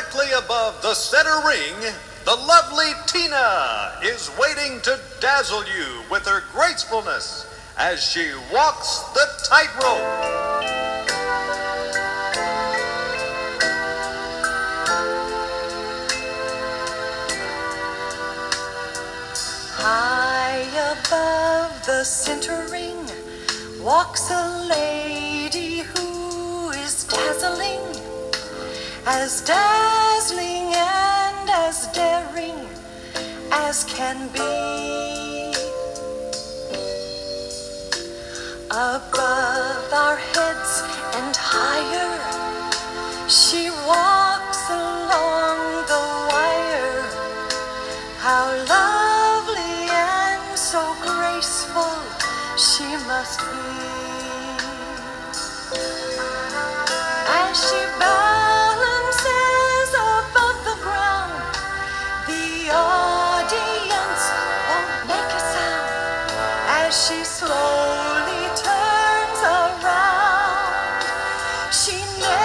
directly above the center ring, the lovely Tina is waiting to dazzle you with her gracefulness as she walks the tightrope. High above the center ring walks a lady who is dazzling and as daring as can be. Above our heads and higher, she walks along the wire. How lovely and so graceful she must be. As she balances above the ground, the audience won't make a sound. As she slowly turns around, she never